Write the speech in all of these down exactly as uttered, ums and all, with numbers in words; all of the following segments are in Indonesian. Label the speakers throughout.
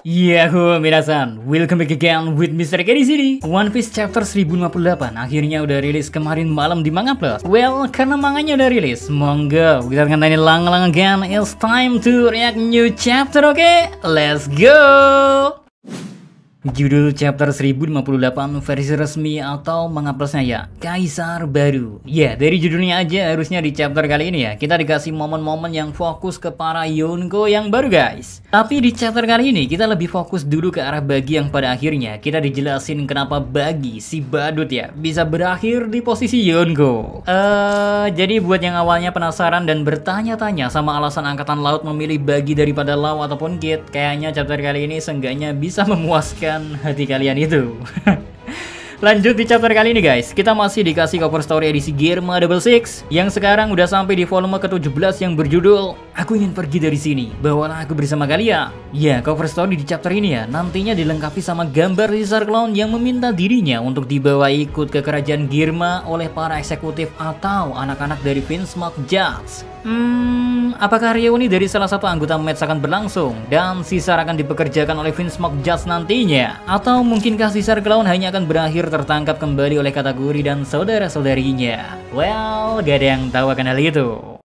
Speaker 1: Yahoo, minasan, welcome back again with Mister K di sini. One Piece chapter seribu lima puluh delapan akhirnya udah rilis kemarin malam di Manga Plus. Well, karena manganya udah rilis, monggo kita akan tanya lang-lang again. It's time to react new chapter, oke? Okay? Let's go. Judul chapter seribu lima puluh delapan versi resmi atau Manga Plusnya ya, Kaisar Baru. Ya, dari judulnya aja harusnya di chapter kali ini ya kita dikasih momen-momen yang fokus ke para Yonko yang baru, guys. Tapi di chapter kali ini kita lebih fokus dulu ke arah Bagi yang pada akhirnya kita dijelasin kenapa Bagi si badut ya bisa berakhir di posisi Yonko. Eh, uh, jadi buat yang awalnya penasaran dan bertanya-tanya sama alasan angkatan laut memilih Bagi daripada Law ataupun Kid, kayaknya chapter kali ini seenggaknya bisa memuaskan hati kalian itu. Lanjut di chapter kali ini, guys, kita masih dikasih cover story edisi Germa Double Six yang sekarang udah sampai di volume ke tujuh belas yang berjudul Aku Ingin Pergi Dari Sini, Bawalah Aku Bersama Kalian. Ya, cover story di chapter ini ya nantinya dilengkapi sama gambar Caesar Clown yang meminta dirinya untuk dibawa ikut ke kerajaan Germa oleh para eksekutif atau anak-anak dari Vinsmoke Judge. Hmm, apakah reuni dari salah satu anggota Mets akan berlangsung dan Caesar akan dipekerjakan oleh Vinsmoke Judge nantinya? Atau mungkinkah Caesar Clown hanya akan berakhir tertangkap kembali oleh Katakuri dan saudara-saudarinya? Well, gak ada yang tahu akan hal itu.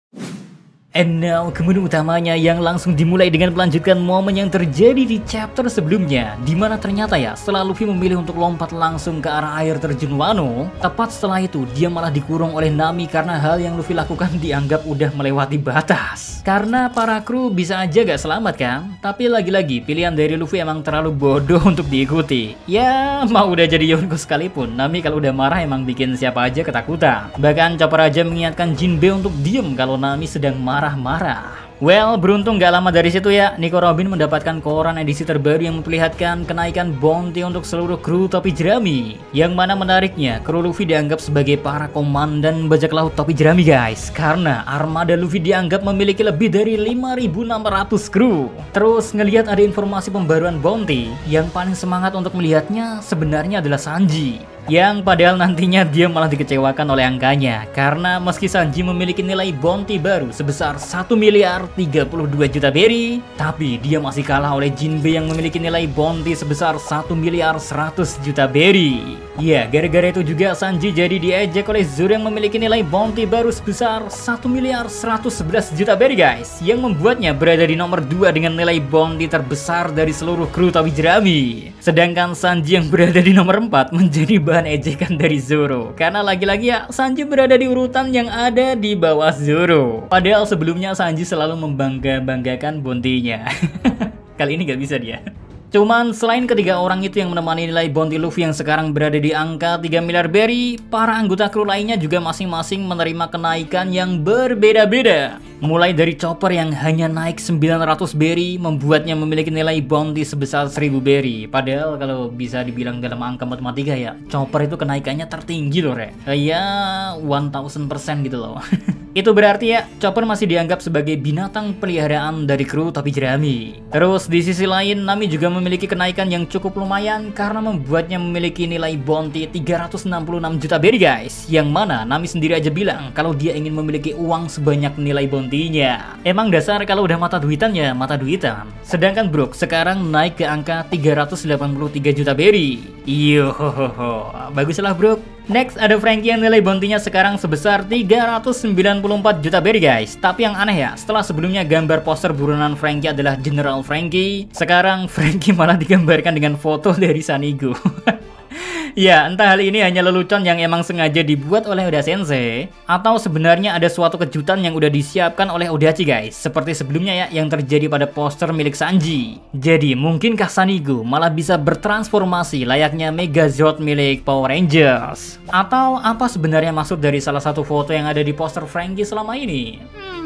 Speaker 1: And now, kemudian utamanya yang langsung dimulai dengan melanjutkan momen yang terjadi di chapter sebelumnya, dimana ternyata ya setelah Luffy memilih untuk lompat langsung ke arah air terjun Wano, tepat setelah itu dia malah dikurung oleh Nami karena hal yang Luffy lakukan dianggap udah melewati batas. Karena para kru bisa aja gak selamat kan, tapi lagi-lagi pilihan dari Luffy emang terlalu bodoh untuk diikuti. Ya, mau udah jadi Yonko sekalipun, Nami kalau udah marah emang bikin siapa aja ketakutan. Bahkan Chopper aja mengingatkan Jinbe untuk diem kalau Nami sedang marah marah-marah. Well, beruntung gak lama dari situ ya, Nico Robin mendapatkan koran edisi terbaru yang memperlihatkan kenaikan bounty untuk seluruh kru topi jerami. Yang mana menariknya, kru Luffy dianggap sebagai para komandan bajak laut topi jerami, guys. Karena armada Luffy dianggap memiliki lebih dari lima ribu enam ratus kru. Terus ngelihat ada informasi pembaruan bounty, yang paling semangat untuk melihatnya sebenarnya adalah Sanji. Yang padahal nantinya dia malah dikecewakan oleh angkanya. Karena meski Sanji memiliki nilai bounty baru sebesar satu miliar tiga puluh dua juta berry, tapi dia masih kalah oleh Jinbe yang memiliki nilai bounty sebesar satu miliar seratus juta berry. Ya, gara-gara itu juga Sanji jadi diejek oleh Zoro yang memiliki nilai bounty baru sebesar satu miliar seratus sebelas juta berry, guys. Yang membuatnya berada di nomor dua dengan nilai bounty terbesar dari seluruh kru topi jerami. Sedangkan Sanji yang berada di nomor empat menjadi bahan ejekan dari Zoro. Karena lagi-lagi ya Sanji berada di urutan yang ada di bawah Zoro. Padahal sebelumnya Sanji selalu membangga-banggakan bounty-nya. Kali ini gak bisa dia. Cuman selain ketiga orang itu yang menemani nilai bounty Luffy yang sekarang berada di angka tiga miliar berry, para anggota kru lainnya juga masing-masing menerima kenaikan yang berbeda-beda. Mulai dari Chopper yang hanya naik sembilan ratus berry membuatnya memiliki nilai bounty sebesar seribu berry. Padahal kalau bisa dibilang dalam angka matematika ya, Chopper itu kenaikannya tertinggi loh, Re. Ya, seribu persen gitu loh. Itu berarti ya, Chopper masih dianggap sebagai binatang peliharaan dari kru topi jerami. Terus di sisi lain, Nami juga memiliki kenaikan yang cukup lumayan karena membuatnya memiliki nilai bounty tiga ratus enam puluh enam juta berry, guys. Yang mana Nami sendiri aja bilang kalau dia ingin memiliki uang sebanyak nilai bounty-nya. Emang dasar kalau udah mata duitan ya mata duitan. Sedangkan Brook sekarang naik ke angka tiga ratus delapan puluh tiga juta berry. Iyo, baguslah Brook. Next ada Franky yang nilai bounty-nya sekarang sebesar tiga ratus sembilan puluh empat juta berry, guys. Tapi yang aneh ya, setelah sebelumnya gambar poster buronan Franky adalah General Franky, sekarang Franky malah digambarkan dengan foto dari Sanigo. Ya, entah hal ini hanya lelucon yang emang sengaja dibuat oleh Oda Sensei, atau sebenarnya ada suatu kejutan yang udah disiapkan oleh Odachi, guys. Seperti sebelumnya ya, yang terjadi pada poster milik Sanji. Jadi, mungkinkah Sanigo malah bisa bertransformasi layaknya Megazord milik Power Rangers? Atau apa sebenarnya maksud dari salah satu foto yang ada di poster Franky selama ini?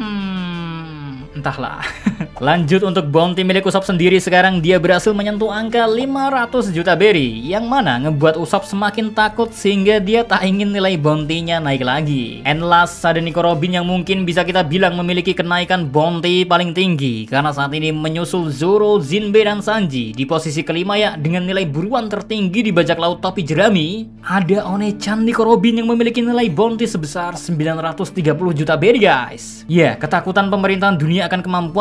Speaker 1: Hmm, entahlah. Lanjut untuk bounty milik Usopp sendiri, sekarang dia berhasil menyentuh angka lima ratus juta berry, yang mana ngebuat Usopp semakin takut sehingga dia tak ingin nilai bounty-nya naik lagi. And last ada Nico Robin yang mungkin bisa kita bilang memiliki kenaikan bounty paling tinggi karena saat ini menyusul Zoro, Jinbe, dan Sanji di posisi kelima ya dengan nilai buruan tertinggi di bajak laut topi jerami. Ada One-chan Nico Robin yang memiliki nilai bounty sebesar sembilan ratus tiga puluh juta berry, guys. Ya, ketakutan pemerintahan dunia akan kemampuan milik Robin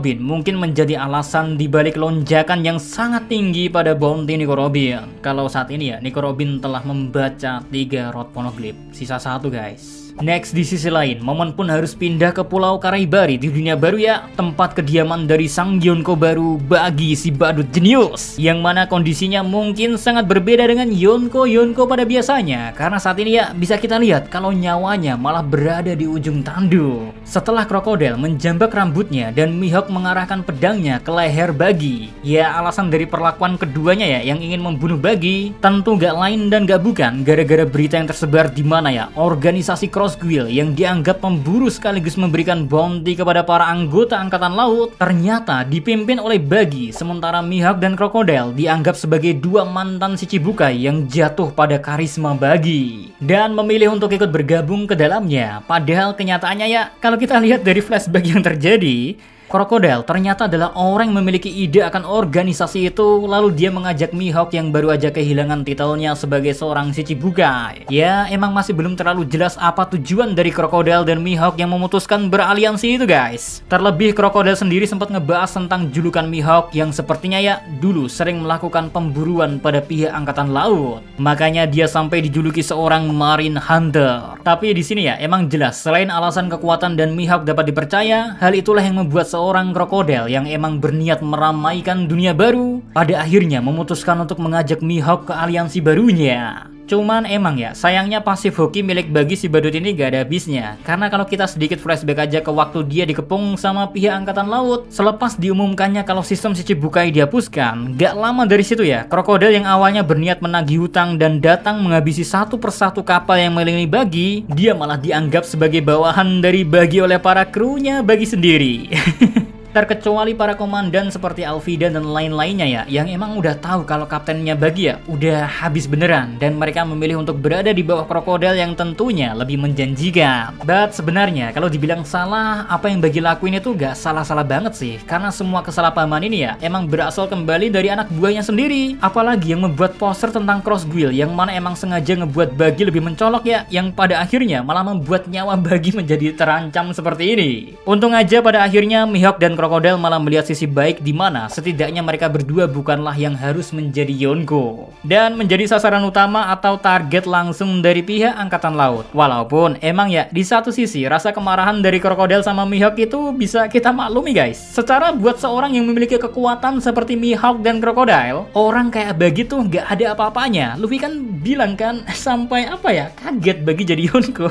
Speaker 1: Robin mungkin menjadi alasan dibalik lonjakan yang sangat tinggi pada bounty Nico Robin. Kalau saat ini ya, Nico Robin telah membaca tiga Road Poneglyph, sisa satu guys. Next, di sisi lain, Momon pun harus pindah ke Pulau Karaibari di dunia baru ya, tempat kediaman dari sang Yonko baru bagi si badut jenius, yang mana kondisinya mungkin sangat berbeda dengan Yonko-Yonko pada biasanya, karena saat ini ya bisa kita lihat kalau nyawanya malah berada di ujung tanduk. Setelah krokodil menjambak rambutnya dan Mihawk mengarahkan pedangnya ke leher Bagi, ya alasan dari perlakuan keduanya ya yang ingin membunuh Bagi tentu gak lain dan gak bukan gara-gara berita yang tersebar di mana ya organisasi Cross Guild yang dianggap pemburu sekaligus memberikan bounty kepada para anggota angkatan laut ternyata dipimpin oleh Bagi, sementara Mihawk dan Krokodil dianggap sebagai dua mantan Shichibukai yang jatuh pada karisma Bagi dan memilih untuk ikut bergabung ke dalamnya. Padahal kenyataannya ya, kalau kita lihat dari flashback yang terjadi, Krokodil ternyata adalah orang yang memiliki ide akan organisasi itu, lalu dia mengajak Mihawk yang baru aja kehilangan titelnya sebagai seorang Shichibukai. Ya, emang masih belum terlalu jelas apa tujuan dari Krokodil dan Mihawk yang memutuskan beraliansi itu guys. Terlebih Krokodil sendiri sempat ngebahas tentang julukan Mihawk yang sepertinya ya dulu sering melakukan pemburuan pada pihak angkatan laut. Makanya dia sampai dijuluki seorang Marine Hunter. Tapi di sini ya emang jelas selain alasan kekuatan dan Mihawk dapat dipercaya, hal itulah yang membuat seorang Seorang krokodil yang emang berniat meramaikan dunia baru pada akhirnya memutuskan untuk mengajak Mihawk ke aliansi barunya. Cuman emang ya, sayangnya pasif hoki milik Bagi si badut ini gak ada habisnya. Karena kalau kita sedikit flashback aja ke waktu dia dikepung sama pihak angkatan laut, selepas diumumkannya kalau sistem Shichibukai dihapuskan, gak lama dari situ ya, krokodil yang awalnya berniat menagih hutang dan datang menghabisi satu persatu kapal yang mengelilingi Bagi, dia malah dianggap sebagai bawahan dari Bagi oleh para krunya Bagi sendiri. Terkecuali para komandan seperti Alvida dan lain-lainnya ya, yang emang udah tahu kalau kaptennya Bagi ya udah habis beneran, dan mereka memilih untuk berada di bawah krokodil yang tentunya lebih menjanjikan. But sebenarnya kalau dibilang salah, apa yang Bagi lakuin itu gak salah-salah banget sih, karena semua kesalahpahaman ini ya emang berasal kembali dari anak buahnya sendiri. Apalagi yang membuat poster tentang Cross Guild yang mana emang sengaja ngebuat Bagi lebih mencolok ya, yang pada akhirnya malah membuat nyawa Bagi menjadi terancam seperti ini. Untung aja pada akhirnya Mihawk dan Krokodil malah melihat sisi baik di mana setidaknya mereka berdua bukanlah yang harus menjadi Yonko dan menjadi sasaran utama atau target langsung dari pihak angkatan laut. Walaupun emang ya di satu sisi rasa kemarahan dari Krokodil sama Mihawk itu bisa kita maklumi guys. Secara buat seorang yang memiliki kekuatan seperti Mihawk dan Krokodil, orang kayak Bagi tuh gak ada apa-apanya. Luffy kan bilang kan sampai apa ya, kaget Bagi jadi Yonko.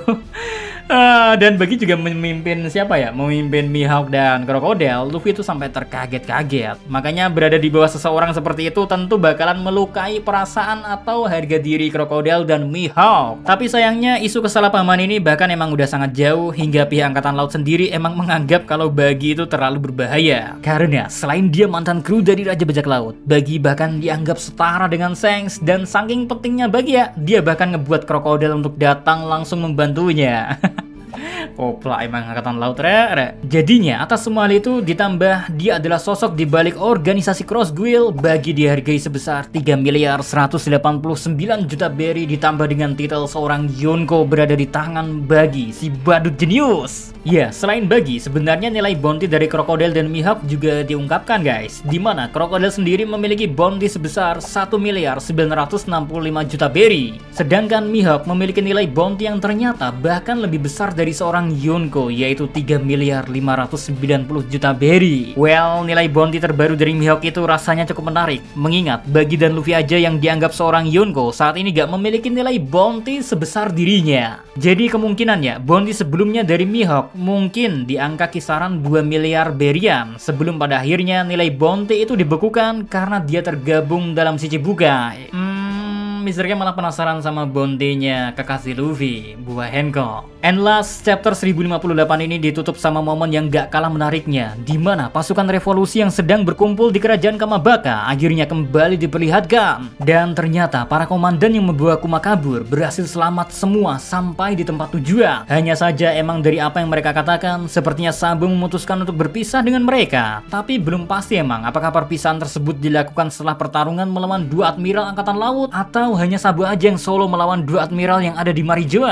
Speaker 1: Uh, dan Bagi juga memimpin siapa ya, memimpin Mihawk dan Krokodil. Luffy itu sampai terkaget-kaget. Makanya berada di bawah seseorang seperti itu tentu bakalan melukai perasaan atau harga diri Krokodil dan Mihawk. Tapi sayangnya isu kesalahpahaman ini bahkan emang udah sangat jauh, hingga pihak angkatan laut sendiri emang menganggap kalau Bagi itu terlalu berbahaya. Karena selain dia mantan kru dari Raja Bajak Laut, Bagi bahkan dianggap setara dengan Shanks, dan saking pentingnya Bagi ya, dia bahkan ngebuat Krokodil untuk datang langsung membantunya. Kopla emang angkatan laut re, re. Jadinya atas semua hal itu ditambah dia adalah sosok di balik organisasi Cross Guild, Bagi dihargai sebesar tiga miliar seratus delapan puluh sembilan juta berry, ditambah dengan titel seorang Yonko berada di tangan Bagi si badut jenius. Ya, selain Bagi, sebenarnya nilai bounty dari Krokodil dan Mihawk juga diungkapkan guys, dimana Krokodil sendiri memiliki bounty sebesar satu miliar sembilan ratus enam puluh lima juta berry, sedangkan Mihawk memiliki nilai bounty yang ternyata bahkan lebih besar dari seorang Yonko, yaitu tiga miliar lima ratus sembilan puluh juta berry. Well, nilai bounty terbaru dari Mihawk itu rasanya cukup menarik, mengingat Bagi dan Luffy aja yang dianggap seorang Yonko saat ini gak memiliki nilai bounty sebesar dirinya. Jadi kemungkinannya bounty sebelumnya dari Mihawk mungkin di angka kisaran dua miliar berryan, sebelum pada akhirnya nilai bounty itu dibekukan karena dia tergabung dalam Shichibukai. Hmm, Mister Game malah penasaran sama bounty-nya kekasih Luffy, buah Hancock. And last, chapter seribu lima puluh delapan ini ditutup sama momen yang gak kalah menariknya, di mana pasukan revolusi yang sedang berkumpul di kerajaan Kamabaka akhirnya kembali diperlihatkan. Dan ternyata para komandan yang membawa Kuma kabur berhasil selamat semua sampai di tempat tujuan. Hanya saja emang dari apa yang mereka katakan, sepertinya Sabo memutuskan untuk berpisah dengan mereka. Tapi belum pasti emang apakah perpisahan tersebut dilakukan setelah pertarungan melawan dua admiral angkatan laut, atau hanya Sabo aja yang solo melawan dua admiral yang ada di Marijoa.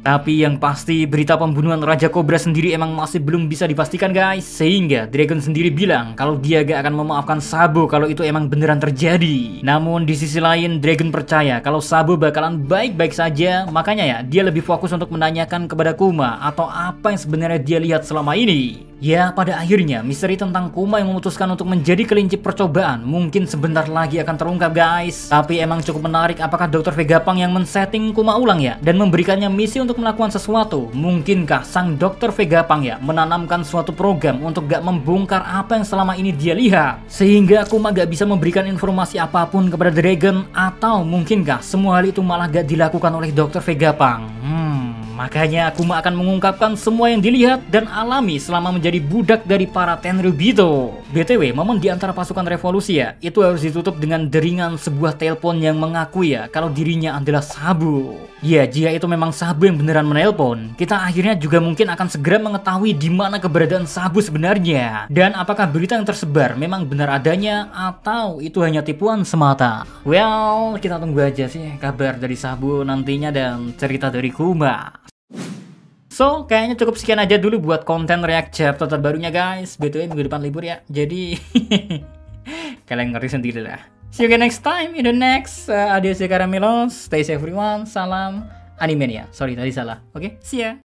Speaker 1: Tapi yang pasti berita pembunuhan Raja Cobra sendiri emang masih belum bisa dipastikan guys. Sehingga Dragon sendiri bilang kalau dia gak akan memaafkan Sabo kalau itu emang beneran terjadi. Namun di sisi lain Dragon percaya kalau Sabo bakalan baik-baik saja. Makanya ya dia lebih fokus untuk menanyakan kepada Kuma atau apa yang sebenarnya dia lihat selama ini. Ya pada akhirnya misteri tentang Kuma yang memutuskan untuk menjadi kelinci percobaan mungkin sebentar lagi akan terungkap guys. Tapi emang cukup menarik apakah dokter Vegapunk yang men-setting Kuma ulang ya dan memberikannya misi untuk melakukan sesuatu. Mungkinkah sang dokter Vegapunk ya menanamkan suatu program untuk gak membongkar apa yang selama ini dia lihat sehingga Kuma gak bisa memberikan informasi apapun kepada Dragon, atau mungkinkah semua hal itu malah gak dilakukan oleh dokter Vegapunk? Hmm Makanya Kuma akan mengungkapkan semua yang dilihat dan alami selama menjadi budak dari para Tenryubito. B T W, momen di antara pasukan revolusi ya, itu harus ditutup dengan deringan sebuah telepon yang mengaku ya kalau dirinya adalah Sabo. Ya, jika itu memang Sabo yang beneran menelpon, kita akhirnya juga mungkin akan segera mengetahui di mana keberadaan Sabo sebenarnya. Dan apakah berita yang tersebar memang benar adanya atau itu hanya tipuan semata? Well, kita tunggu aja sih kabar dari Sabo nantinya dan cerita dari Kuma. So, kayaknya cukup sekian aja dulu buat konten react chapter terbarunya guys. B T W minggu depan libur ya, jadi kalian ngerti sendiri lah. See you again next time in the next uh, Adios ya Caramelos. Stay safe everyone. Salam Animania. Sorry tadi salah. Oke, okay? See ya.